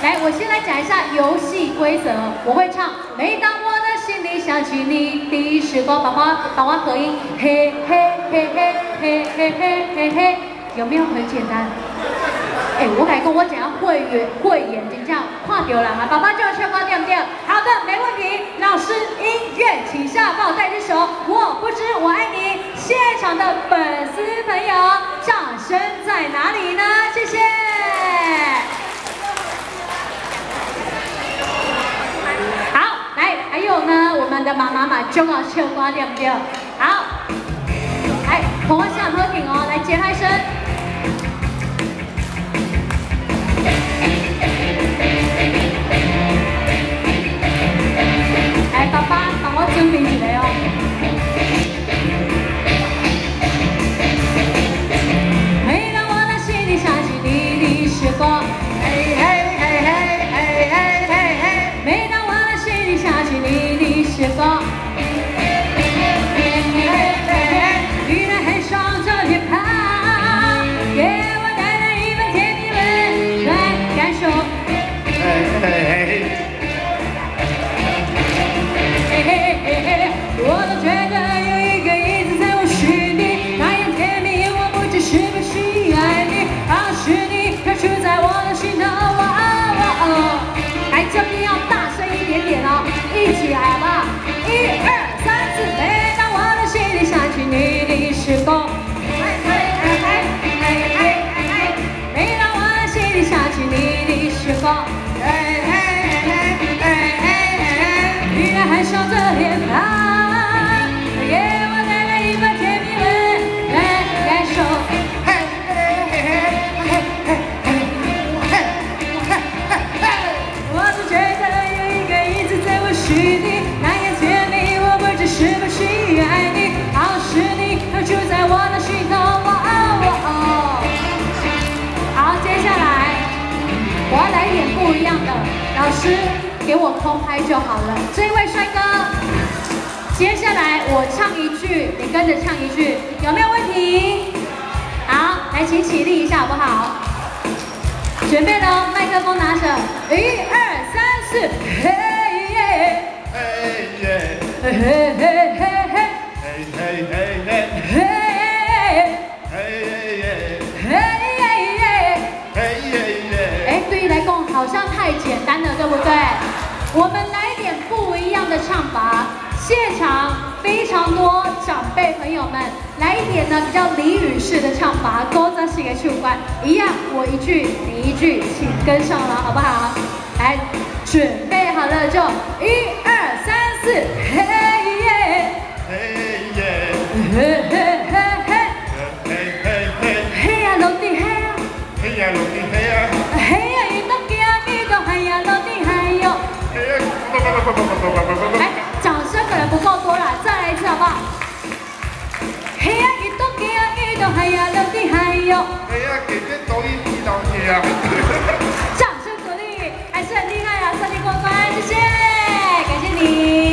来，我先来讲一下游戏规则。我会唱，每当我的心里想起你的时光，把我合音，嘿嘿嘿嘿嘿嘿嘿嘿嘿，有没有很简单？我改跟我讲要慧眼睛这样跨丢了哈，爸爸就要唱歌对不对？好的，没问题。老师，音乐请下，帮我带这首《我不知我爱你》。现场的粉丝朋友，掌声在哪里呢？谢谢。好，来，还有呢，我们的妈妈嘛就要唱歌对不对？好，来，同我想喝品哦，来节拍声。来，爸爸帮我准备一下哦。每当我的心里想起你的时光，嘿嘿嘿嘿嘿嘿嘿嘿。每当我的心里想起你的时光，依然很爽着脸庞，给我带来一份甜蜜温暖感受。我都觉得有一个影子在我心里，那样甜蜜，我不知是不是爱你，是你飘出在我的心头。来，这边要大声一点点哦，一起来好不好？1、2、3、4，每当我的心里想起你的时光，每当我的心里想起你的时光，依然还笑着脸庞。给我带来一份甜蜜温暖感受。我只觉得有一个影子在我心里，那样甜蜜，我不知是不是爱你，是你飘出在我的心头。好，接下来我要来一点不一样的，老师给我空拍就好了。这位帅哥。接下来我唱一句，你跟着唱一句，有没有问题？好，来，请起立一下好不好？准备了，麦克风拿着，1、2、3、4，嘿耶，嘿耶，嘿嘿嘿嘿，嘿嘿嘿嘿，嘿耶，嘿耶，嘿耶，嘿耶。对于来讲好像太简单了，对不对？我们来一点不一样的唱法。现场非常多长辈朋友们，来一点呢比较俚语式的唱法，勾着是个触关，一样我一句你一句，请跟上了好不好？来，准备好了就1、2、3、4，嘿耶，嘿耶，嘿嘿嘿嘿，嘿嘿嘿，嘿呀落地嘿呀，嘿呀落地嘿呀，嘿呀一动惊一动嘿呀落地嘿哟，来。掌声可能不够多了，再来一次好不好？嘿呀，一动嘿呀，一动嘿呀，落地嘿哟。嘿呀，给这抖音一动嘿呀。掌声鼓励，还是很厉害啊，顺利过关，谢谢，感谢你。